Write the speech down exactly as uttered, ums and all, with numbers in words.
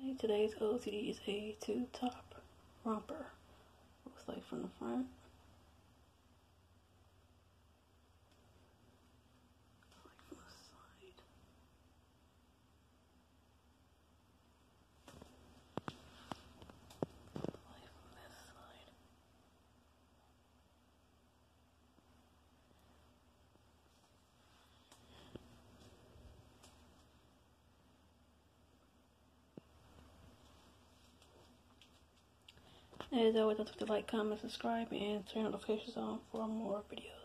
see today's O O T D is a two-top romper. Looks like from the front. Like from the side. Like from this side. As always, don't forget to like, comment, subscribe, and turn notifications on for more videos.